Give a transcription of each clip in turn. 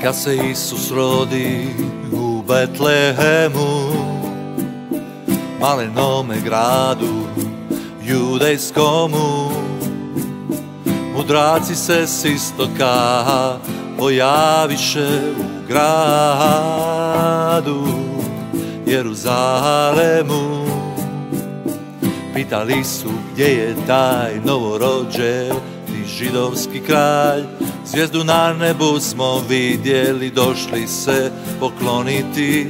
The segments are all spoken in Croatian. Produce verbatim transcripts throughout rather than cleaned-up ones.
Kad se Isus rodi u Betlehemu, malenome gradu judejskomu, mudraci se s istoka pojaviše u gradu Jeruzalemu. Pitali su gdje je taj novorođeni židovski kralj. Zvijezdu na nebu smo vidjeli, došli se pokloniti.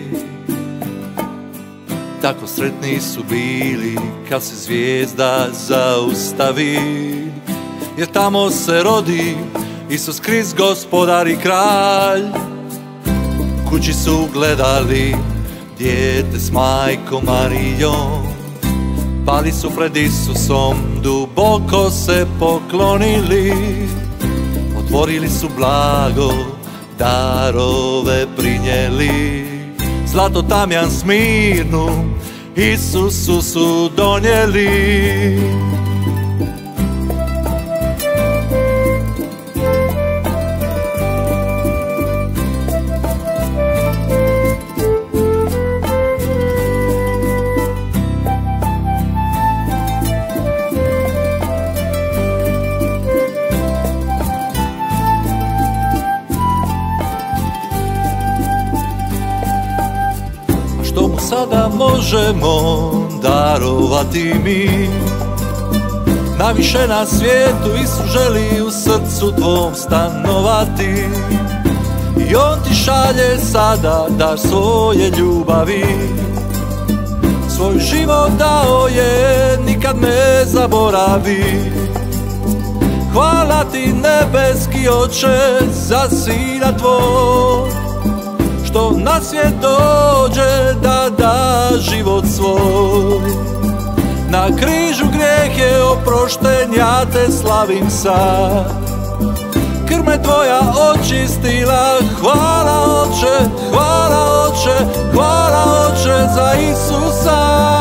Tako sretni su bili kad se zvijezda zaustavi, jer tamo se rodi Isus Krist, gospodar i kralj. Kući su gledali dijete s majkom Marijom, pali su pred Isusom, duboko se poklonili. Otvorili su blago, darove prinijeli, zlato, tamjan, smirnu, Isusu su donijeli. Što mu sada možemo darovati mi? Najviše na svijetu Isus želi u srcu tvom stanovati. I on ti šalje sada dar svoje ljubavi. Svoj život dao je, nikad ne zaboravi. Hvala ti nebeski Oče za sina tvoj, što na svijet dođe da da život svoj. Na križu grijeh je oprošten, ja te slavim sad. Krv me tvoja očistila, hvala Oče, hvala Oče, hvala Oče za Isusa.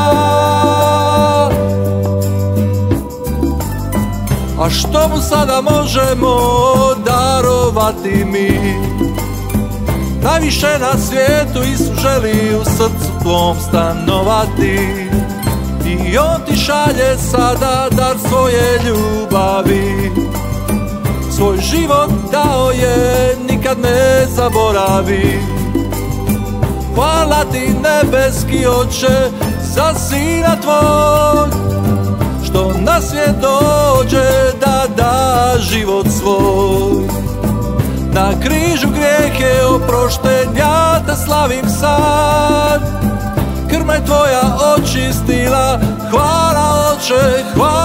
A što mu sada možemo darovati mi? Najviše na svijetu Isus želi u srcu tvom stanovati. I on ti šalje sada dar svoje ljubavi. Svoj život dao je, nikad ne zaboravi. Hvala ti nebeski Oče za sina tvoj, što na svijet dođe da da život svoj. Na križu grijeh je oprošten, ja te slavim sad. Krv me tvoja očistila, hvala Oče, hvala